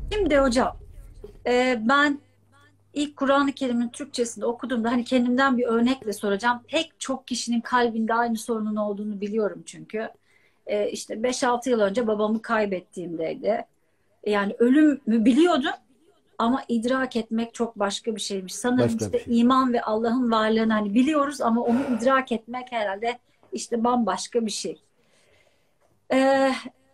Şimdi hocam, ben ilk Kur'an-ı Kerim'in Türkçesini okuduğumda hani kendimden bir örnekle soracağım. Pek çok kişinin kalbinde aynı sorunun olduğunu biliyorum çünkü. İşte 5-6 yıl önce babamı kaybettiğimdeydi. Yani ölümü biliyordum ama idrak etmek çok başka bir şeymiş. Sanırım Başka bir işte şey. iman ve Allah'ın varlığını hani biliyoruz ama onu idrak etmek herhalde işte bambaşka bir şey. E,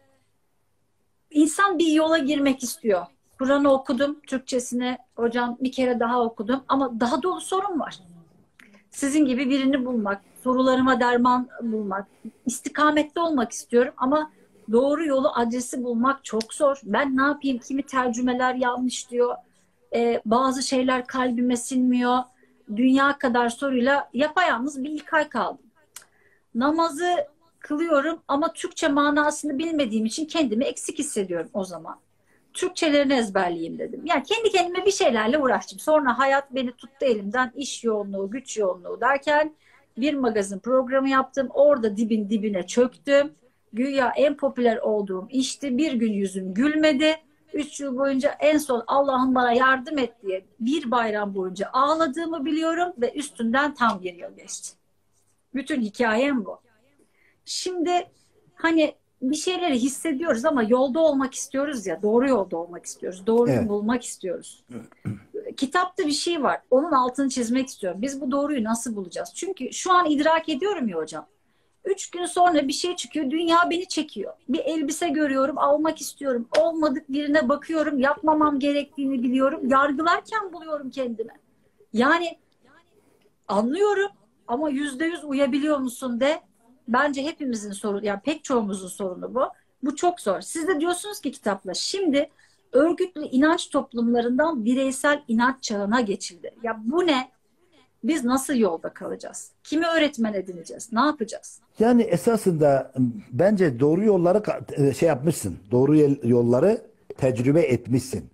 İnsan bir yola girmek istiyor. Kur'an'ı okudum, Türkçesini hocam bir kere daha okudum ama daha dolu sorun var. Sizin gibi birini bulmak, sorularıma derman bulmak, istikamette olmak istiyorum ama doğru yolu, adresi bulmak çok zor. Ben ne yapayım? Kimi tercümeler yanlış diyor. Bazı şeyler kalbime sinmiyor. Dünya kadar soruyla yapayalnız bir ilk ay kaldım. Namazı kılıyorum ama Türkçe manasını bilmediğim için kendimi eksik hissediyorum o zaman. Türkçelerini ezberleyeyim dedim. Yani kendi kendime bir şeylerle uğraştım. Sonra hayat beni tuttu elimden. İş yoğunluğu, güç yoğunluğu derken bir magazin programı yaptım. Orada dibin dibine çöktüm. Güya en popüler olduğum işti. Bir gün yüzüm gülmedi. 3 yıl boyunca en son Allah'ım bana yardım et diye bir bayram boyunca ağladığımı biliyorum ve üstünden tam bir yıl geçti. Bütün hikayem bu. Şimdi hani bir şeyleri hissediyoruz ama yolda olmak istiyoruz ya, doğru yolda olmak istiyoruz, doğruyu Evet. bulmak istiyoruz. Kitapta bir şey var, onun altını çizmek istiyorum. Biz bu doğruyu nasıl bulacağız? Çünkü şu an idrak ediyorum ya hocam. 3 gün sonra bir şey çıkıyor, dünya beni çekiyor. Bir elbise görüyorum, almak istiyorum. Olmadık birine bakıyorum, yapmamam gerektiğini biliyorum. Yargılarken buluyorum kendimi. Yani anlıyorum ama %100 uyabiliyor musun de bence hepimizin sorunu yani pek çoğumuzun sorunu bu. Bu çok zor. Siz de diyorsunuz ki kitapla şimdi örgütlü inanç toplumlarından bireysel inanç çağına geçildi. Ya bu ne? Biz nasıl yolda kalacağız? Kimi öğretmen edineceğiz? Ne yapacağız? Yani esasında bence doğru yolları şey yapmışsın. Doğru yolları tecrübe etmişsin.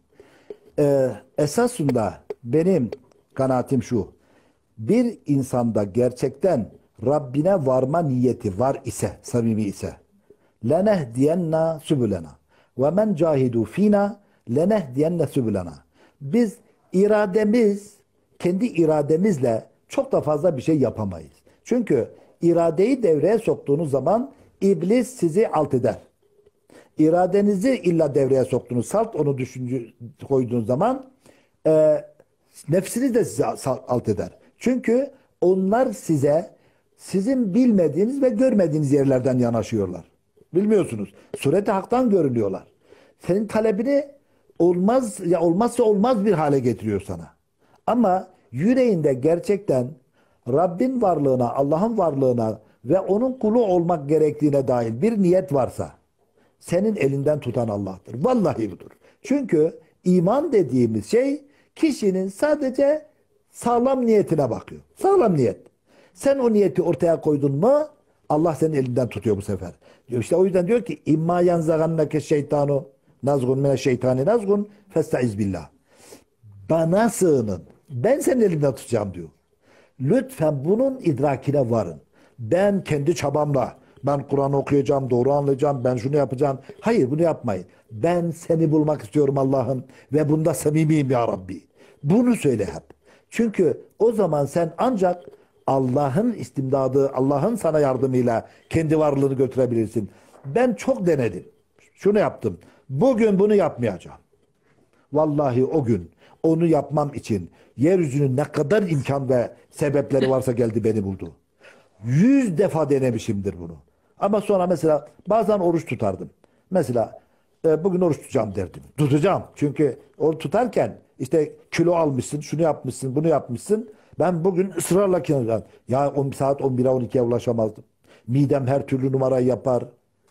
Esasında benim kanaatim şu. Bir insanda gerçekten Rabbine varma niyeti var ise, samimi ise lenehdiyenna sübülena ve men cahidu fina lenehdiyenne sübülena. Biz irademiz, kendi irademizle çok da fazla bir şey yapamayız. Çünkü iradeyi devreye soktuğunuz zaman iblis sizi alt eder. İradenizi illa devreye soktunuz. Salt onu düşünce koyduğunuz zaman e, nefsiniz de sizi alt eder. Çünkü onlar size sizin bilmediğiniz ve görmediğiniz yerlerden yanaşıyorlar. Bilmiyorsunuz. Sureti haktan görünüyorlar. Senin talebini olmaz ya olmazsa olmaz bir hale getiriyor sana. Ama yüreğinde gerçekten Rabbin varlığına, Allah'ın varlığına ve onun kulu olmak gerektiğine dair bir niyet varsa senin elinden tutan Allah'tır. Vallahi budur. Çünkü iman dediğimiz şey kişinin sadece sağlam niyetine bakıyor. Sağlam niyet. Sen o niyeti ortaya koydun mu Allah senin elinden tutuyor bu sefer. İşte o yüzden diyor ki imma yanzagannake şeytanu nazgun mine şeytani nazgun festaiz billah. Bana sığının. Ben senin elinden tutacağım diyor. Lütfen bunun idrakine varın. Ben kendi çabamla ben Kur'an okuyacağım, doğru anlayacağım, ben şunu yapacağım. Hayır bunu yapmayın. Ben seni bulmak istiyorum Allah'ım ve bunda samimiyim ya Rabbi. Bunu söyle hep. Çünkü o zaman sen ancak Allah'ın istimdadı, Allah'ın sana yardımıyla kendi varlığını götürebilirsin. Ben çok denedim. Şunu yaptım. Bugün bunu yapmayacağım. Vallahi o gün onu yapmam için yeryüzünün ne kadar imkan ve sebepleri varsa geldi beni buldu. 100 defa denemişimdir bunu. Ama sonra mesela bazen oruç tutardım. Mesela bugün oruç tutacağım derdim. Tutacağım. Çünkü onu tutarken işte kilo almışsın, şunu yapmışsın, bunu yapmışsın. Ben bugün ısrarla kenara ya 10 saat 11'e 12'ye ulaşamazdım. Midem her türlü numarayı yapar.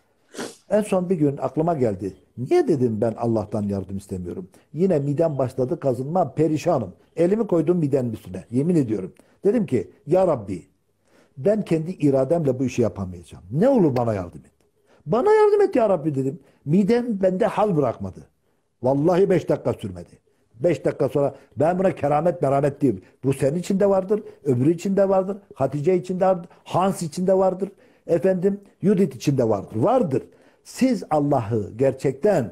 En son bir gün aklıma geldi. Niye dedim ben Allah'tan yardım istemiyorum. Yine midem başladı kazınma perişanım. Elimi koydum midenin üstüne. Yemin ediyorum. Dedim ki ya Rabbi ben kendi irademle bu işi yapamayacağım. Ne olur bana yardım et. Bana yardım et ya Rabbi dedim. Midem bende hal bırakmadı. Vallahi 5 dakika sürmedi. 5 dakika sonra ben buna keramet meramet diyeyim. Bu senin içinde vardır. Öbürü içinde vardır. Hatice içinde vardır. Hans içinde vardır. Efendim Judith içinde vardır. Vardır. Siz Allah'ı gerçekten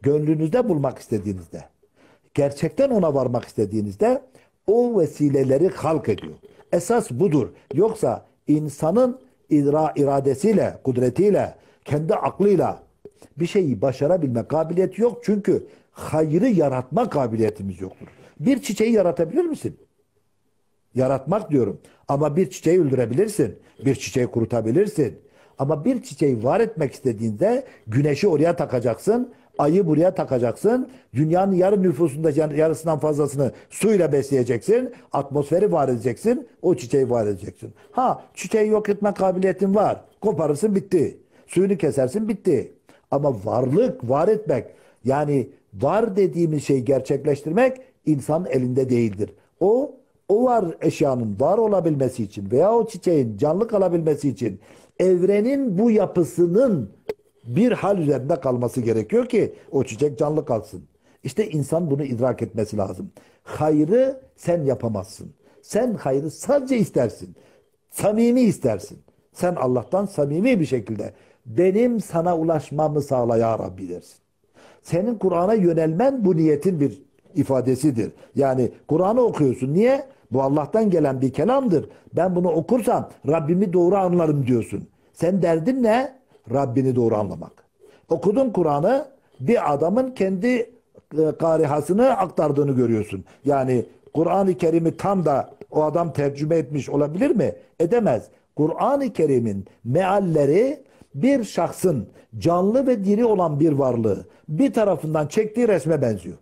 gönlünüzde bulmak istediğinizde, gerçekten ona varmak istediğinizde o vesileleri halk ediyor. Esas budur. Yoksa insanın iradesiyle, kudretiyle, kendi aklıyla bir şeyi başarabilme kabiliyeti yok. Çünkü hayrı yaratma kabiliyetimiz yoktur. Bir çiçeği yaratabilir misin? Yaratmak diyorum. Ama bir çiçeği öldürebilirsin. Bir çiçeği kurutabilirsin. Ama bir çiçeği var etmek istediğinde güneşi oraya takacaksın. Ayı buraya takacaksın. Dünyanın yarı nüfusunda yarısından fazlasını suyla besleyeceksin. Atmosferi var edeceksin. O çiçeği var edeceksin. Ha, çiçeği yok etme kabiliyetin var. Koparırsın, bitti. Suyunu kesersin, bitti. Ama varlık, var etmek, yani var dediğimiz şeyi gerçekleştirmek insanın elinde değildir. O var eşyanın var olabilmesi için veya o çiçeğin canlı kalabilmesi için evrenin bu yapısının bir hal üzerinde kalması gerekiyor ki o çiçek canlı kalsın. İşte insan bunu idrak etmesi lazım. Hayrı sen yapamazsın. Sen hayrı sadece istersin. Samimi istersin. Sen Allah'tan samimi bir şekilde benim sana ulaşmamı sağla ya Rabbi dersin. Senin Kur'an'a yönelmen bu niyetin bir ifadesidir. Yani Kur'an'ı okuyorsun. Niye? Bu Allah'tan gelen bir kelamdır. Ben bunu okursam Rabbimi doğru anlarım diyorsun. Sen derdin ne? Rabbini doğru anlamak. Okudun Kur'an'ı, bir adamın kendi karihasını aktardığını görüyorsun. Yani Kur'an-ı Kerim'i tam da o adam tercüme etmiş olabilir mi? Edemez. Kur'an-ı Kerim'in mealleri bir şahsın canlı ve diri olan bir varlığı bir tarafından çektiği resme benziyor.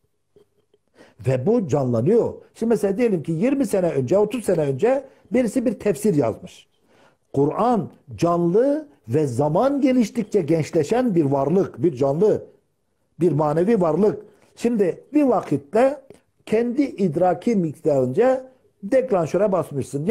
Ve bu canlanıyor. Şimdi mesela diyelim ki 20 sene önce, 30 sene önce birisi bir tefsir yazmış. Kur'an canlı ve zaman geliştikçe gençleşen bir varlık, bir canlı, bir manevi varlık. Şimdi bir vakitte kendi idraki miktarınca deklanşöre basmışsın.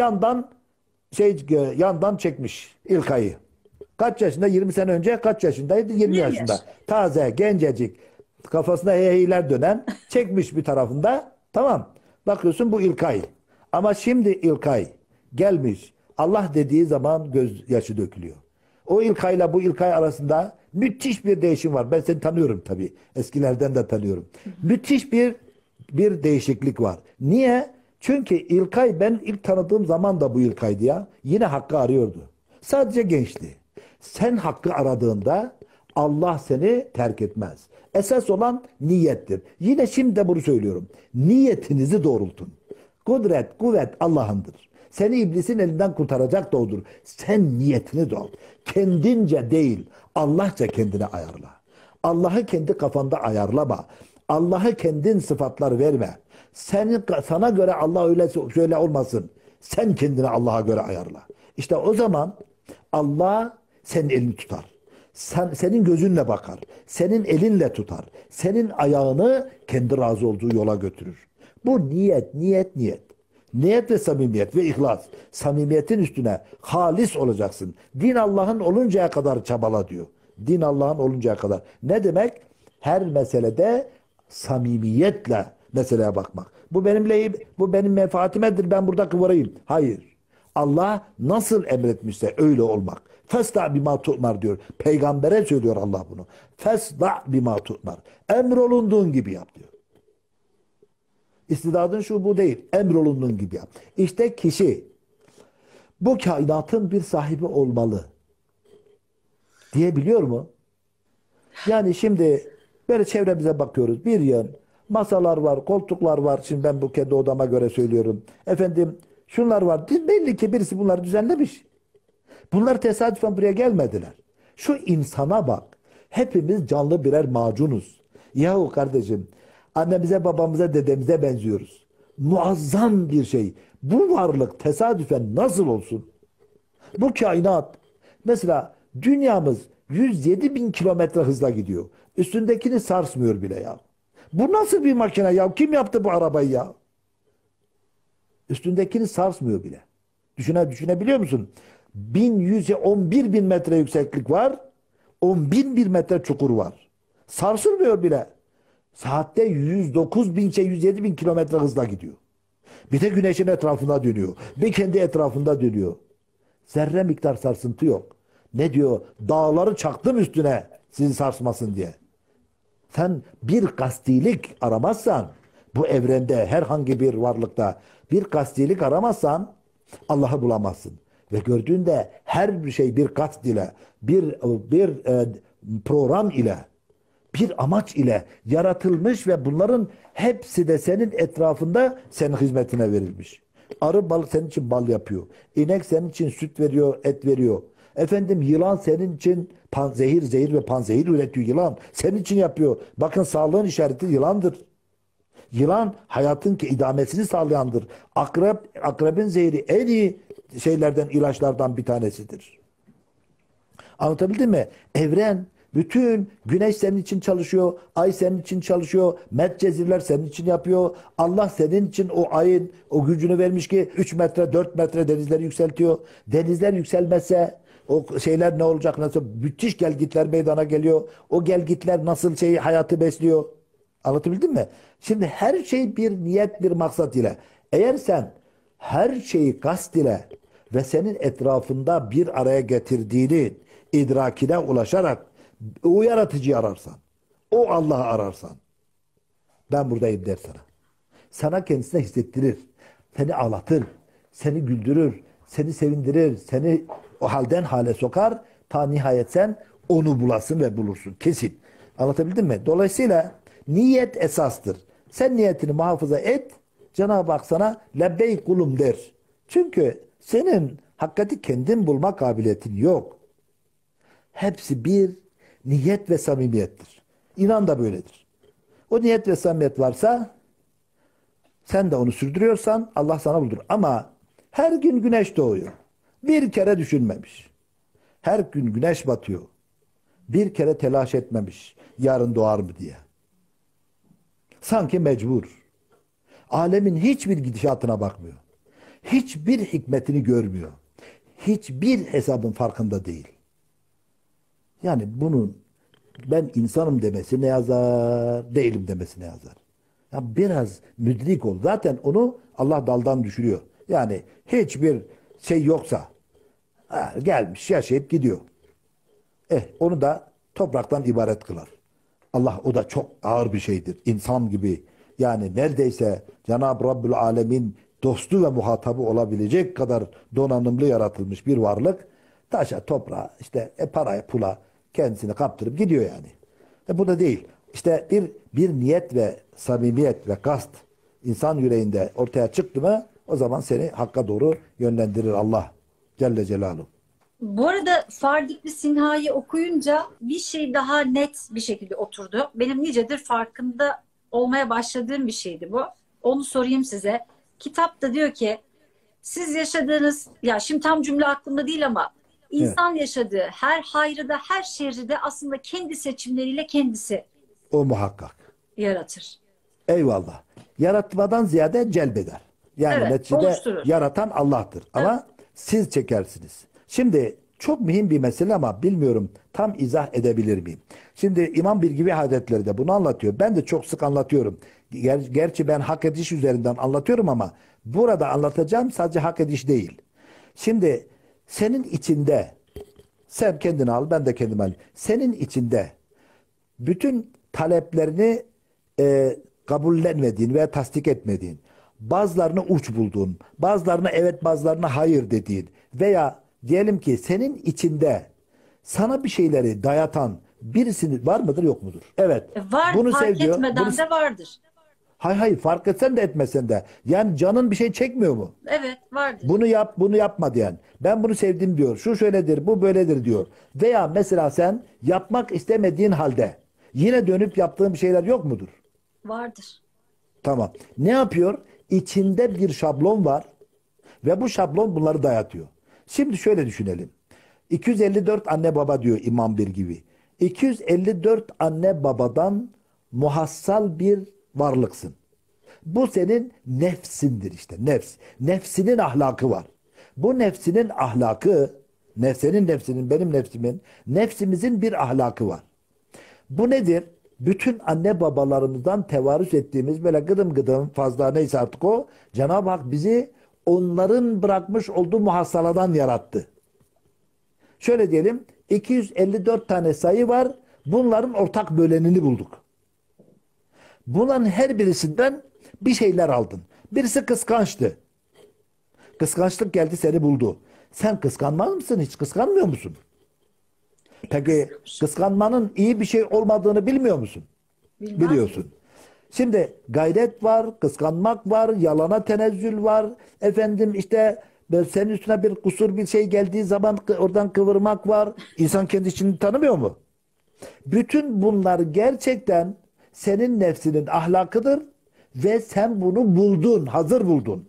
Yandan çekmiş İlkay'ı. Kaç yaşında? 20 sene önce kaç yaşındaydı? 20 yaşında. Taze, gencecik, kafasında heyheyler dönen, çekmiş bir tarafında. Tamam. Bakıyorsun bu İlkay. Ama şimdi İlkay gelmiş. Allah dediği zaman gözyaşı dökülüyor. O İlkay'la bu İlkay arasında müthiş bir değişim var. Ben seni tanıyorum tabii. Eskilerden de tanıyorum. Müthiş bir değişiklik var. Niye? Çünkü İlkay, ben ilk tanıdığım zaman da bu İlkay'dı ya. Yine hakkı arıyordu. Sadece gençti. Sen hakkı aradığında Allah seni terk etmez. Esas olan niyettir. Yine şimdi de bunu söylüyorum. Niyetinizi doğrultun. Kudret, kuvvet Allah'ındır. Seni iblisin elinden kurtaracak da odur. Sen niyetini doğru. Kendince değil, Allahça kendine ayarla. Allah'ı kendi kafanda ayarlama. Allah'ı kendin sıfatlar verme. Sana göre Allah öyle şöyle olmasın. Sen kendini Allah'a göre ayarla. İşte o zaman Allah senin elini tutar. Senin gözünle bakar. Senin elinle tutar. Senin ayağını kendi razı olduğu yola götürür. Bu niyet, niyet, niyet. Niyet ve samimiyet ve ihlas. Samimiyetin üstüne halis olacaksın. Din Allah'ın oluncaya kadar çabala diyor. Din Allah'ın oluncaya kadar. Ne demek? Her meselede samimiyetle meseleye bakmak. Bu benim menfaatimedir, ben burada kıvırayım. Hayır. Allah nasıl emretmişse öyle olmak. Fesda bima tu'mar diyor. Peygambere söylüyor Allah bunu. Fesda bima tu'mar. Emrolunduğun gibi yap diyor. İstidadın şu bu değil. Emrolunduğun gibi yap. İşte kişi bu kainatın bir sahibi olmalı diyebiliyor mu? Yani şimdi böyle çevremize bakıyoruz. Bir yön masalar var, koltuklar var. Şimdi ben bu kendi odama göre söylüyorum. Efendim şunlar var. Belli ki birisi bunları düzenlemiş. Bunlar tesadüfen buraya gelmediler. Şu insana bak. Hepimiz canlı birer macunuz. Yahu kardeşim, annemize, babamıza, dedemize benziyoruz. Muazzam bir şey. Bu varlık tesadüfen nasıl olsun? Bu kainat. Mesela dünyamız 107 bin kilometre hızla gidiyor. Üstündekini sarsmıyor bile ya. Bu nasıl bir makine ya? Kim yaptı bu arabayı ya? Üstündekini sarsmıyor bile. Düşünebiliyor musun? 11 bin metre yükseklik var. 10 bin bir metre çukur var. Sarsılmıyor bile. Saatte 109 bin 107 bin kilometre hızla gidiyor. Bir de güneşin etrafında dönüyor. Bir kendi etrafında dönüyor. Zerre miktar sarsıntı yok. Ne diyor? Dağları çaktım üstüne sizi sarsmasın diye. Sen bir kastilik aramazsan, bu evrende herhangi bir varlıkta bir kastilik aramazsan Allah'ı bulamazsın. Ve gördüğünde her bir şey bir kast ile, bir program ile, bir amaç ile yaratılmış ve bunların hepsi de senin etrafında senin hizmetine verilmiş. Arı bal senin için bal yapıyor. İnek senin için süt veriyor, et veriyor. Efendim yılan senin için zehir ve panzehir üretiyor yılan. Senin için yapıyor. Bakın sağlığın işareti yılandır. Yılan hayatın idamesini sağlayandır. Akrebin zehri en iyi şeylerden, ilaçlardan bir tanesidir. Anlatabildim mi? Evren, bütün güneş senin için çalışıyor, ay senin için çalışıyor, medcezirler senin için yapıyor. Allah senin için o ayın o gücünü vermiş ki 3 metre, 4 metre denizleri yükseltiyor. Denizler yükselmezse o şeyler ne olacak? Nasıl müthiş gelgitler meydana geliyor. O gelgitler nasıl hayatı besliyor? Anlatabildim mi? Şimdi her şey bir niyet, bir maksat ile. Eğer sen her şeyi kast ile ve senin etrafında bir araya getirdiğini idrakine ulaşarak o yaratıcıyı ararsan, o Allah'ı ararsan, ben buradayım der sana. Sana kendisine hissettirir, seni ağlatır, seni güldürür, seni sevindirir, seni o halden hale sokar, ta nihayet sen onu bulasın ve bulursun. Kesin. Anlatabildim mi? Dolayısıyla niyet esastır. Sen niyetini muhafaza et, Cenab-ı Hak sana lebbeyk kulum der. Çünkü senin hakikati kendin bulma kabiliyetin yok. Hepsi bir niyet ve samimiyettir. İnan da böyledir. O niyet ve samimiyet varsa sen de onu sürdürüyorsan Allah sana buldur. Ama her gün güneş doğuyor. Bir kere düşünmemiş. Her gün güneş batıyor. Bir kere telaş etmemiş. Yarın doğar mı diye. Sanki mecbur. Alemin hiçbir gidişatına bakmıyor. Hiçbir hikmetini görmüyor. Hiçbir hesabın farkında değil. Yani bunun ben insanım demesine yazar, değilim demesine yazar. Ya biraz müdrik ol. Zaten onu Allah daldan düşürüyor. Yani hiçbir şey yoksa gelmiş, yaşayıp gidiyor. Onu da topraktan ibaret kılar. Allah o da çok ağır bir şeydir. İnsan gibi. Yani neredeyse Cenab-ı Rabbül Alemin dostu ve muhatabı olabilecek kadar donanımlı yaratılmış bir varlık taşa, toprağa, işte paraya, pula kendisini kaptırıp gidiyor yani. Bu da değil. İşte bir niyet ve samimiyet ve kast insan yüreğinde ortaya çıktı mı o zaman seni hakka doğru yönlendirir Allah Celle Celaluhu. Bu arada Fardikli Sinha'yı okuyunca bir şey daha net bir şekilde oturdu. Benim nicedir farkında olmaya başladığım bir şeydi bu. Onu sorayım size. Kitapta diyor ki siz yaşadığınız, ya şimdi tam cümle aklımda değil ama insan yaşadığı her hayrı da her şerri de aslında kendi seçimleriyle kendisi O muhakkak. yaratır. Eyvallah. Yaratmadan ziyade celbeder. Yani Evet, neticede oluşturur. yaratan Allah'tır. Ama siz çekersiniz. Şimdi çok mühim bir mesele ama bilmiyorum tam izah edebilir miyim? Şimdi İmam Bilgivi Hazretleri de bunu anlatıyor. Ben de çok sık anlatıyorum. Gerçi ben hak ediş üzerinden anlatıyorum ama burada anlatacağım sadece hak ediş değil. Şimdi senin içinde sen kendini al, ben de kendimi alayım. Senin içinde bütün taleplerini kabullenmediğin veya tasdik etmediğin, bazılarını uç bulduğun, bazılarına evet bazılarına hayır dediğin veya diyelim ki senin içinde sana bir şeyleri dayatan birisi var mıdır yok mudur? Evet. Var, Bunu fark sev diyor. etmeden de vardır. Hayır fark etsen de etmesen de. Yani canın bir şey çekmiyor mu? Evet, vardır. Bunu yap, bunu yapma diyen. Ben bunu sevdim diyor. Şu şöyledir, bu böyledir diyor. Veya mesela sen yapmak istemediğin halde yine dönüp yaptığın şeyler yok mudur? Vardır. Tamam. Ne yapıyor? İçinde bir şablon var ve bu şablon bunları dayatıyor. Şimdi şöyle düşünelim. 254 anne baba diyor İmam Birgivi. 254 anne babadan muhassal bir varlıksın. Bu senin nefsindir işte. Nefs. Nefsinin ahlakı var. Bu nefsinin ahlakı, senin nefsinin, benim nefsimin, nefsimizin bir ahlakı var. Bu nedir? Bütün anne babalarımızdan tevarüs ettiğimiz böyle gıdım gıdım fazla neyse artık o, Cenab-ı Hak bizi onların bırakmış olduğu muhassaladan yarattı. Şöyle diyelim, 254 tane sayı var. Bunların ortak bölenini bulduk. Bunların her birisinden bir şeyler aldın. Birisi kıskançtı. Kıskançlık geldi seni buldu. Sen kıskanmaz mısın? Hiç kıskanmıyor musun? Peki kıskanmanın iyi bir şey olmadığını bilmiyor musun? Bilmem. Biliyorsun. Şimdi gayret var, kıskanmak var, yalana tenezzül var. Efendim işte senin üstüne bir kusur bir şey geldiği zaman oradan kıvırmak var. İnsan kendisini tanımıyor mu? Bütün bunlar gerçekten senin nefsinin ahlakıdır ve sen bunu buldun, hazır buldun.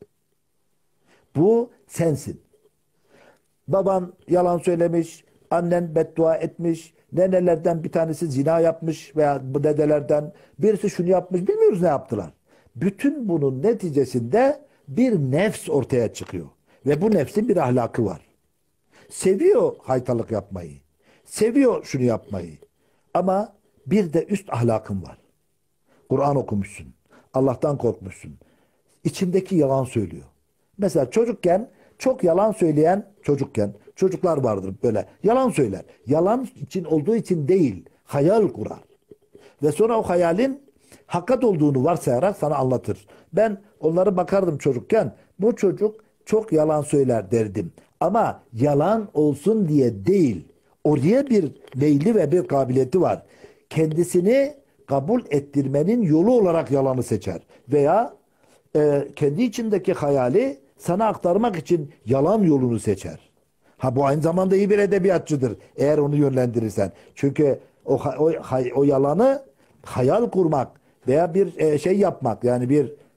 Bu sensin. Baban yalan söylemiş, annen beddua etmiş, nenelerden bir tanesi zina yapmış veya bu dedelerden birisi şunu yapmış, bilmiyoruz ne yaptılar. Bütün bunun neticesinde bir nefs ortaya çıkıyor. Ve bu nefsin bir ahlakı var. Seviyor haytalık yapmayı. Seviyor şunu yapmayı. Ama bir de üst ahlakın var. Kur'an okumuşsun. Allah'tan korkmuşsun. İçindeki yalan söylüyor. Mesela çocukken çok yalan söyleyen çocuklar vardır böyle. Yalan söyler. Yalan için olduğu için değil. Hayal kurar. Ve sonra o hayalin hakikat olduğunu varsayarak sana anlatır. Ben onlara bakardım çocukken. Bu çocuk çok yalan söyler derdim. Ama yalan olsun diye değil. Oraya bir meyli ve bir kabiliyeti var. Kendisini kabul ettirmenin yolu olarak yalanı seçer. Veya kendi içindeki hayali sana aktarmak için yalan yolunu seçer. Ha, bu aynı zamanda iyi bir edebiyatçıdır eğer onu yönlendirirsen. Çünkü o yalanı hayal kurmak veya bir şey yapmak, yani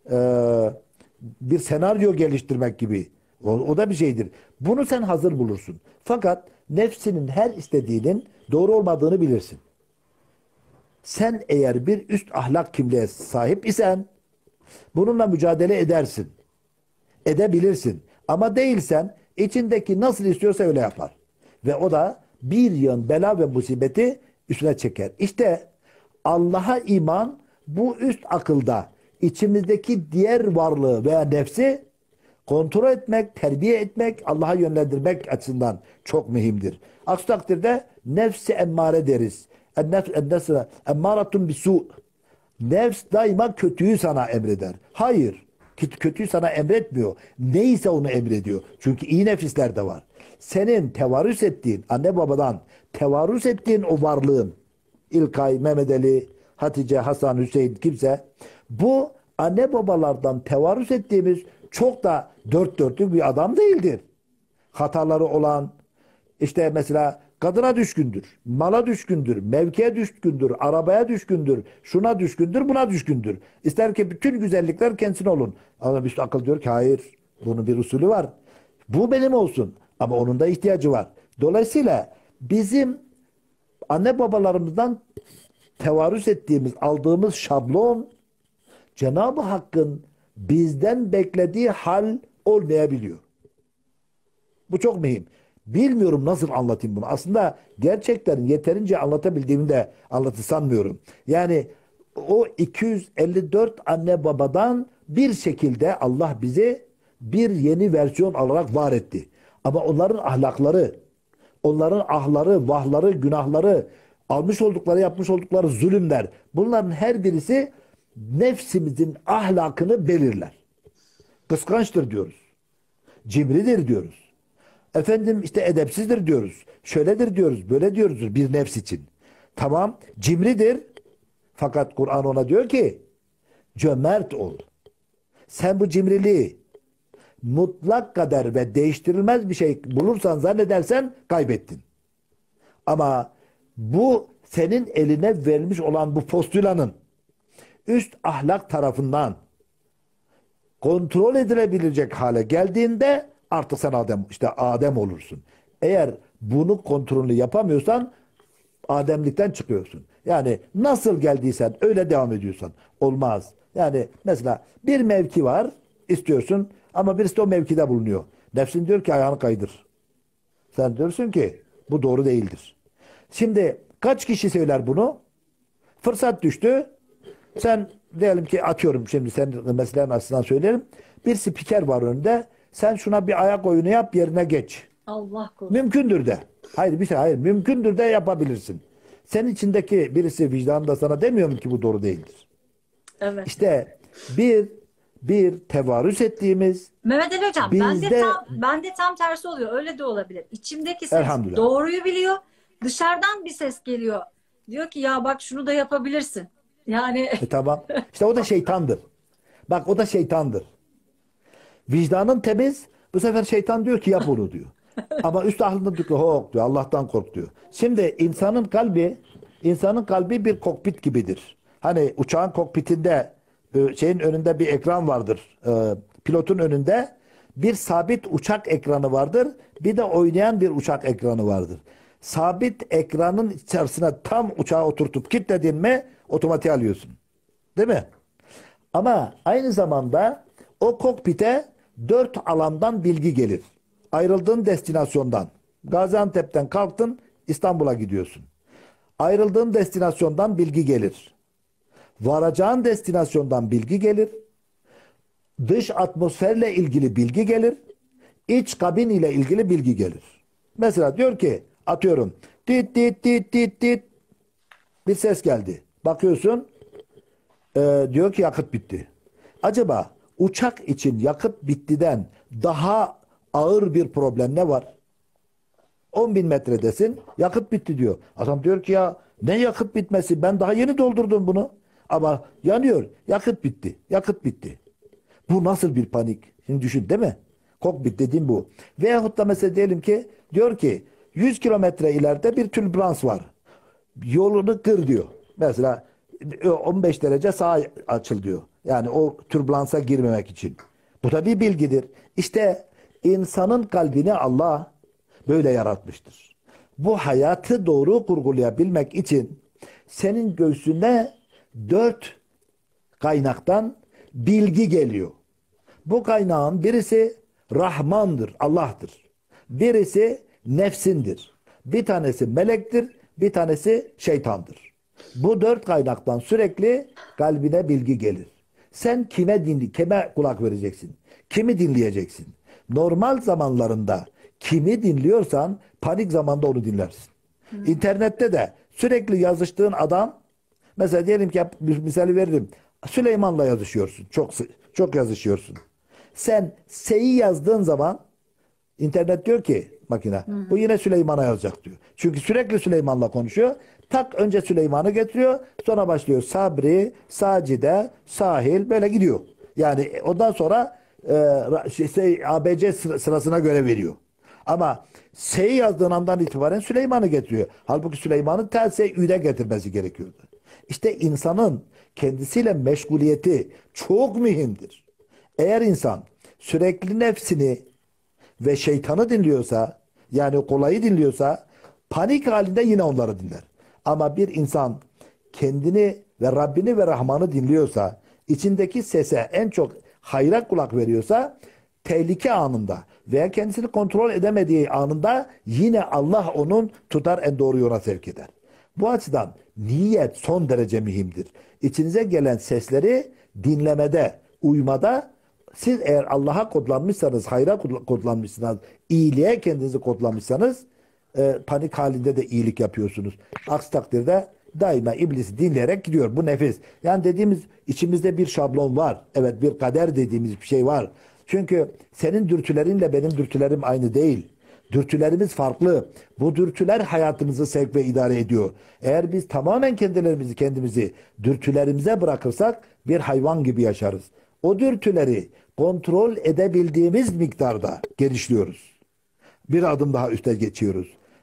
bir senaryo geliştirmek gibi. O da bir şeydir. Bunu sen hazır bulursun. Fakat nefsinin her istediğinin doğru olmadığını bilirsin. Sen eğer bir üst ahlak kimliğe sahip isen bununla mücadele edersin. Edebilirsin. Ama değilsen içindeki nasıl istiyorsa öyle yapar. Ve o da bir yığın bela ve musibeti üstüne çeker. İşte Allah'a iman bu üst akılda içimizdeki diğer varlığı veya nefsi kontrol etmek, terbiye etmek, Allah'a yönlendirmek açısından çok mühimdir. Aksi takdirde nefsi emmare deriz. Ennefs emmâratun bisu. Nefs daima kötüyü sana emreder. Hayır. Kötüyü sana emretmiyor. Neyse onu emrediyor. Çünkü iyi nefisler de var. Senin tevarüs ettiğin, anne babadan tevarüs ettiğin o varlığın, İlkay, Mehmet Ali, Hatice, Hasan, Hüseyin kimse, bu anne babalardan tevarüs ettiğimiz çok da dört dörtlük bir adam değildir. Hataları olan, işte mesela kadına düşkündür, mala düşkündür, mevkiye düşkündür, arabaya düşkündür, şuna düşkündür, buna düşkündür. İster ki bütün güzellikler kendisine olun. Ama bir akıl diyor ki hayır, bunun bir usulü var. Bu benim olsun. Ama onun da ihtiyacı var. Dolayısıyla bizim anne babalarımızdan tevarüs ettiğimiz, aldığımız şablon Cenab-ı Hakk'ın bizden beklediği hal olmayabiliyor. Bu çok mühim. Bilmiyorum nasıl anlatayım bunu. Aslında gerçekten yeterince anlatabildiğimi de sanmıyorum. Yani o 254 anne babadan bir şekilde Allah bizi bir yeni versiyon olarak var etti. Ama onların ahlakları, onların ahları, vahları, günahları, almış oldukları, yapmış oldukları zulümler, bunların her birisi nefsimizin ahlakını belirler. Kıskançtır diyoruz. Cimridir diyoruz. Efendim işte edepsizdir diyoruz. Şöyledir diyoruz, böyle diyoruz bir nefs için. Tamam, cimridir. Fakat Kur'an ona diyor ki cömert ol. Sen bu cimriliği mutlak kader ve değiştirilmez bir şey bulursan, zannedersen kaybettin. Ama bu senin eline verilmiş olan bu postulanın üst ahlak tarafından kontrol edilebilecek hale geldiğinde artık sen Adem olursun. Eğer bunu kontrolünü yapamıyorsan Ademlikten çıkıyorsun. Yani nasıl geldiysen öyle devam ediyorsan olmaz. Yani mesela bir mevki var istiyorsun ama birisi de o mevkide bulunuyor. Nefsin diyor ki ayağını kaydır. Sen diyorsun ki bu doğru değildir. Şimdi kaç kişi söyler bunu? Fırsat düştü. Sen diyelim ki atıyorum, şimdi senin mesleğin açısından söylerim. Bir spiker var önünde. Sen şuna bir ayak oyunu yap, yerine geç. Allah korusun. Mümkündür de. Hayır, mümkündür de yapabilirsin. Senin içindeki birisi vicdanında sana demiyor mu ki bu doğru değildir? Evet. İşte bir tevarüs ettiğimiz Mehmet Ali Hocam bizde ben de tam tersi oluyor. Öyle de olabilir. İçimdeki ses elhamdülillah. doğruyu biliyor. Dışarıdan bir ses geliyor. Diyor ki ya bak şunu da yapabilirsin. Yani Tamam. İşte o da şeytandır. Bak o da şeytandır. Vicdanın temiz. Bu sefer şeytan diyor ki yap onu diyor. Ama üst aklında diyor ki hop diyor Allah'tan kork diyor. Şimdi insanın kalbi bir kokpit gibidir. Hani uçağın kokpitinde şeyin önünde bir ekran vardır. Pilotun önünde bir sabit uçak ekranı vardır. Bir de oynayan bir uçak ekranı vardır. Sabit ekranın içerisine tam uçağı oturtup kilitledin mi otomatik alıyorsun. Değil mi? Ama aynı zamanda o kokpite 4 alandan bilgi gelir. Ayrıldığın destinasyondan. Gaziantep'ten kalktın İstanbul'a gidiyorsun. Ayrıldığın destinasyondan bilgi gelir. Varacağın destinasyondan bilgi gelir. Dış atmosferle ilgili bilgi gelir. İç kabin ile ilgili bilgi gelir. Mesela diyor ki atıyorum tit tit tit tit tit bir ses geldi. Bakıyorsun diyor ki yakıt bitti. Acaba uçak için yakıt bittiden daha ağır bir problem ne var? 10.000 metredesin yakıt bitti diyor. Adam diyor ki ya ne yakıt bitmesi ben daha yeni doldurdum bunu. Ama yanıyor yakıt bitti yakıt bitti. Bu nasıl bir panik? Şimdi düşün değil mi? Kokpit dediğim bu. Veyahut da mesela diyelim ki diyor ki 100 kilometre ileride bir türbülans var. Yolunu kır diyor. Mesela 15 derece sağa açıl diyor. Yani o türbülansa girmemek için. Bu da bir bilgidir. İşte insanın kalbini Allah böyle yaratmıştır. Bu hayatı doğru kurgulayabilmek için senin göğsüne 4 kaynaktan bilgi geliyor. Bu kaynağın birisi Rahman'dır, Allah'tır. Birisi nefsindir. Bir tanesi melektir, bir tanesi şeytandır. Bu 4 kaynaktan sürekli kalbine bilgi gelir. Sen kime kulak vereceksin? Kimi dinleyeceksin? Normal zamanlarında kimi dinliyorsan panik zamanda onu dinlersin. İnternette de sürekli yazıştığın adam mesela diyelim ki bir misali veririm. Süleyman'la yazışıyorsun. Çok yazışıyorsun. Sen S'yi yazdığın zaman internet diyor ki makine bu yine Süleyman'a yazacak diyor. Çünkü sürekli Süleyman'la konuşuyor. Tak önce Süleyman'ı getiriyor. Sonra başlıyor Sabri, Sacide, Sahil böyle gidiyor. Yani ondan sonra ABC sırasına göre veriyor. Ama S'yi yazdığın andan itibaren Süleyman'ı getiriyor. Halbuki Süleyman'ın tel S'yi getirmesi gerekiyordu. İşte insanın kendisiyle meşguliyeti çok mühimdir. Eğer insan sürekli nefsini ve şeytanı dinliyorsa, yani kolayı dinliyorsa, panik halinde yine onları dinler. Ama bir insan kendini ve Rabbini ve Rahman'ı dinliyorsa, içindeki sese en çok hayra kulak veriyorsa, tehlike anında veya kendisini kontrol edemediği anında yine Allah onun tutar en doğru yola sevk eder. Bu açıdan niyet son derece mühimdir. İçinize gelen sesleri dinlemede, uymada siz eğer Allah'a kodlanmışsanız, hayra kodlanmışsınız, iyiliğe kendinizi kodlanmışsanız panik halinde de iyilik yapıyorsunuz. Aksi takdirde daima iblisi dinleyerek gidiyor. Bu nefis. Yani dediğimiz içimizde bir şablon var. Evet bir kader dediğimiz bir şey var. Çünkü senin dürtülerinle benim dürtülerim aynı değil. Dürtülerimiz farklı. Bu dürtüler hayatımızı sevk ve idare ediyor. Eğer biz tamamen kendimizi dürtülerimize bırakırsak bir hayvan gibi yaşarız. O dürtüleri kontrol edebildiğimiz miktarda genişliyoruz. Bir adım daha üste geçiyoruz.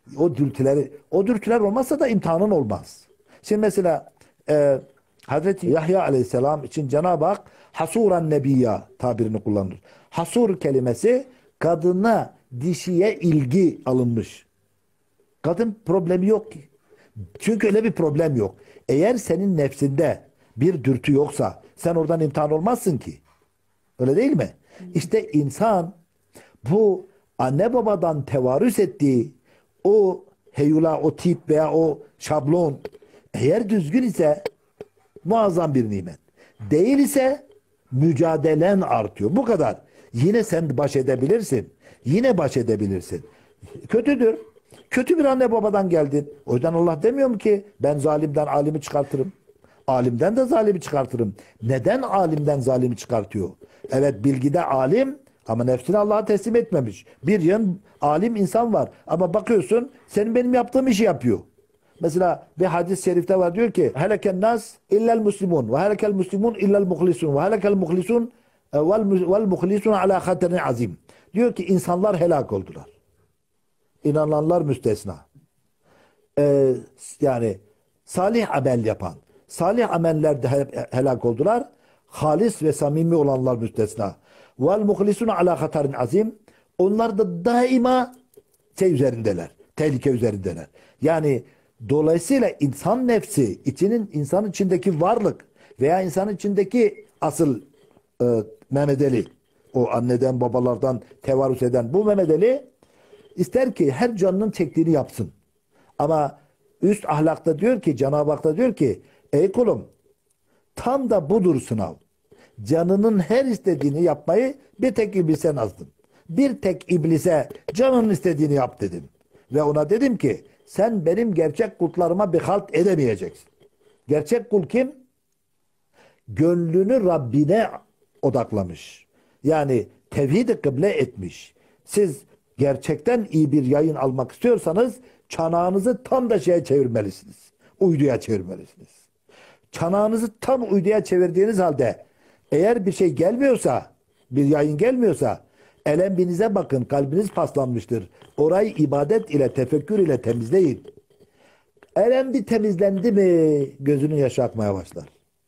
O dürtüler olmazsa da imtihanın olmaz. Şimdi mesela Hazreti Yahya Aleyhisselam için Cenab-ı Hak hasuran nebiyya tabirini kullanır. Hasur kelimesi kadına, dişiye ilgi alınmış. Kadın problemi yok ki. Çünkü öyle bir problem yok. Eğer senin nefsinde bir dürtü yoksa sen oradan imtihan olmazsın ki. Öyle değil mi? İşte insan bu anne babadan tevarüs ettiği o heyula, o tip veya o şablon eğer düzgün ise muazzam bir nimet. Değil ise mücadelen artıyor. Bu kadar. Yine sen baş edebilirsin. Yine baş edebilirsin. Kötüdür. Kötü bir anne babadan geldin. O yüzden Allah demiyor mu ki ben zalimden alimi çıkartırım. Alimden de zalimi çıkartırım. Neden alimden zalimi çıkartıyor? Evet, bilgide alim ama nefsini Allah'a teslim etmemiş. Bir yığın alim insan var. Ama bakıyorsun senin benim yaptığım işi yapıyor. Mesela bir hadis-i şerifte var, diyor ki heleken nas illel muslimun ve helekel muslimun illel muhlisun ve helekel muhlisun vel muhlisun ala haterin azim. Diyor ki insanlar helak oldular. İnananlar müstesna. Yani salih amel yapan, salih amellerde helak oldular. Halis ve samimi olanlar müstesna. Vel muhlisun ala hatarin azim. Onlar da daima üzerindeler. Tehlike üzerindeler. Yani dolayısıyla insan nefsi, insan içindeki varlık veya insan içindeki asıl Mehmet Ali, o anneden babalardan tevarüs eden bu Mehmet Ali ister ki her canının çektiğini yapsın. Ama üst ahlakta diyor ki, Cenab-ı Hak da diyor ki, ey kulum, tam da budur sınav. Canının her istediğini yapmayı bir tek iblise nazdın. Bir tek iblise canının istediğini yap dedim. Ve ona dedim ki sen benim gerçek kullarıma bir halt edemeyeceksin. Gerçek kul kim? Gönlünü Rabbine odaklamış. Yani tevhid-i kıble etmiş. Siz gerçekten iyi bir yayın almak istiyorsanız çanağınızı tam da çevirmelisiniz. Uyduya çevirmelisiniz. Çanağınızı tam uyduya çevirdiğiniz halde eğer bir şey gelmiyorsa, bir yayın gelmiyorsa elembinize bakın, kalbiniz paslanmıştır. Orayı ibadet ile, tefekkür ile temizleyin. Elembi temizlendi mi gözünün yaşı akmaya başlar.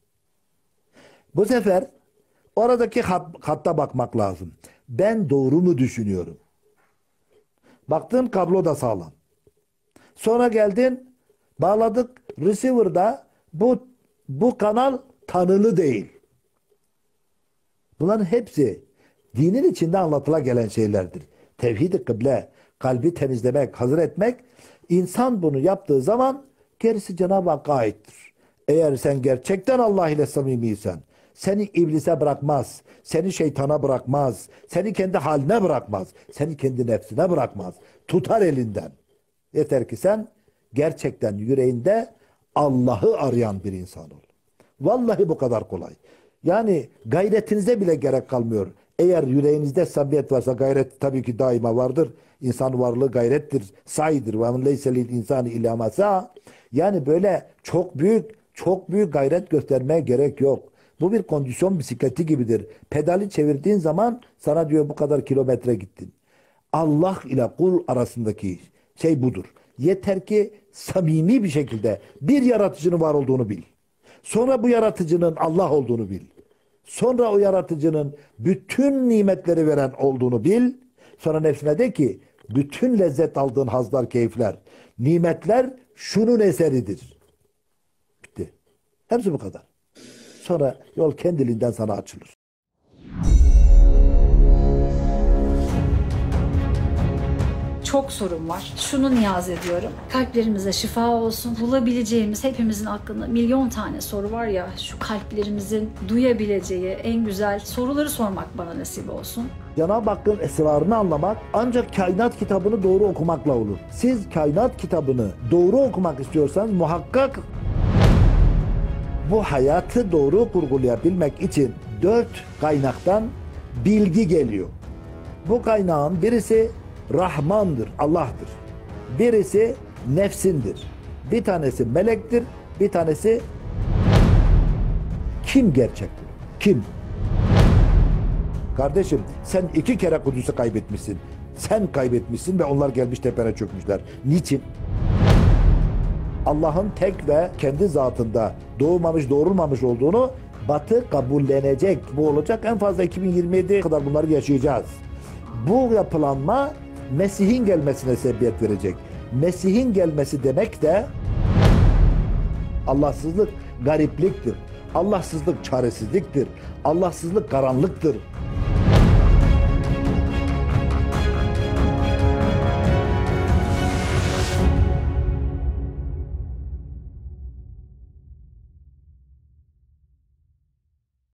Bu sefer oradaki hatta bakmak lazım. Ben doğru mu düşünüyorum? Baktın kablo da sağlam. Sonra geldin, bağladık receiver'da bu kanal tanılı değil. Bunların hepsi dinin içinde anlatıla gelen şeylerdir. Tevhid-i kıble, kalbi temizlemek, hazır etmek, insan bunu yaptığı zaman gerisi Cenab-ı Hakk'a aittir. Eğer sen gerçekten Allah ile samimiysen, seni iblise bırakmaz, seni şeytana bırakmaz, seni kendi haline bırakmaz, seni kendi nefsine bırakmaz. Tutar elinden. Yeter ki sen gerçekten yüreğinde Allah'ı arayan bir insan ol. Vallahi bu kadar kolay. Yani gayretinize bile gerek kalmıyor. Eğer yüreğinizde samimiyet varsa, gayret tabii ki daima vardır. İnsan varlığı gayrettir, saydır. Ve men leyse lil insani illa ma sa'a. Yani böyle çok büyük gayret göstermeye gerek yok. Bu bir kondisyon bisikleti gibidir. Pedali çevirdiğin zaman sana diyor bu kadar kilometre gittin. Allah ile kul arasındaki şey budur. Yeter ki samimi bir şekilde bir yaratıcının var olduğunu bil. Sonra bu yaratıcının Allah olduğunu bil. Sonra o yaratıcının bütün nimetleri veren olduğunu bil. Sonra nefsine de ki bütün lezzet aldığın hazlar, keyifler, nimetler şunun eseridir. Bitti. Hepsi bu kadar. Sonra yol kendiliğinden sana açılır. Çok sorun var. Şunu niyaz ediyorum. Kalplerimize şifa olsun. Bulabileceğimiz, hepimizin aklında milyon tane soru var ya, şu kalplerimizin duyabileceği en güzel soruları sormak bana nasip olsun. Cenab-ı Hakk'ın esrarını anlamak ancak kainat kitabını doğru okumakla olur. Siz kainat kitabını doğru okumak istiyorsanız muhakkak bu hayatı doğru kurgulayabilmek için 4 kaynaktan bilgi geliyor. Bu kaynağın birisi Rahmandır, Allah'tır. Birisi nefsindir. Bir tanesi melektir, bir tanesi kim gerçektir? Kim? Kardeşim sen 2 kere Kudüs'ü kaybetmişsin. Sen kaybetmişsin ve onlar gelmiş tepene çökmüşler. Niçin? Allah'ın tek ve kendi zatında doğmamış, doğrulmamış olduğunu Batı kabullenecek. Bu olacak. En fazla 2027'ye kadar bunları yaşayacağız. Bu yapılanma Mesih'in gelmesine sebebiyet verecek. Mesih'in gelmesi demek de Allahsızlık garipliktir. Allahsızlık çaresizliktir. Allahsızlık karanlıktır.